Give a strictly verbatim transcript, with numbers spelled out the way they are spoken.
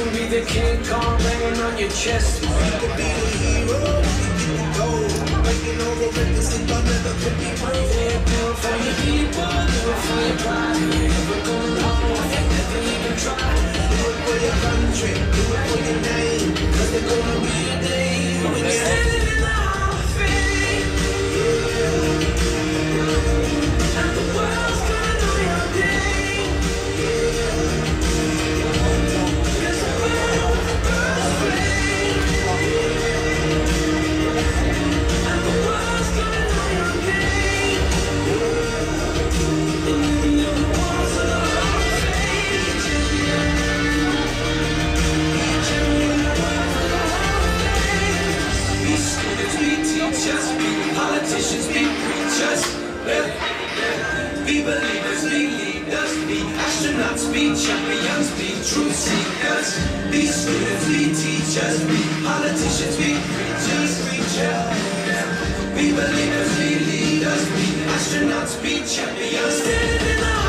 can be the king Kong laying on your chest. You can be the hero, you can go. Breaking over records that y'all never could be broke. Yeah, do it for your people, do it for your pride. You ain't never gonna hold, you never even try. Do it for your country, do it for your name. Cause there's gonna be a day when you're standing in the Hall of Fame. Yeah. And the world's gonna know your name. Cause the world burns flame. And the world's gonna know your name. In the walls of the Hall of Fame. Each and every one of the Hall of Fame. Be students, be teachers, be politicians, be preachers. Be believers, be leaders, be astronauts, be champions, be truth seekers. Be students, be teachers, be politicians, be preachers, preachers. Be believers, be leaders, be astronauts, be champions. Standing in the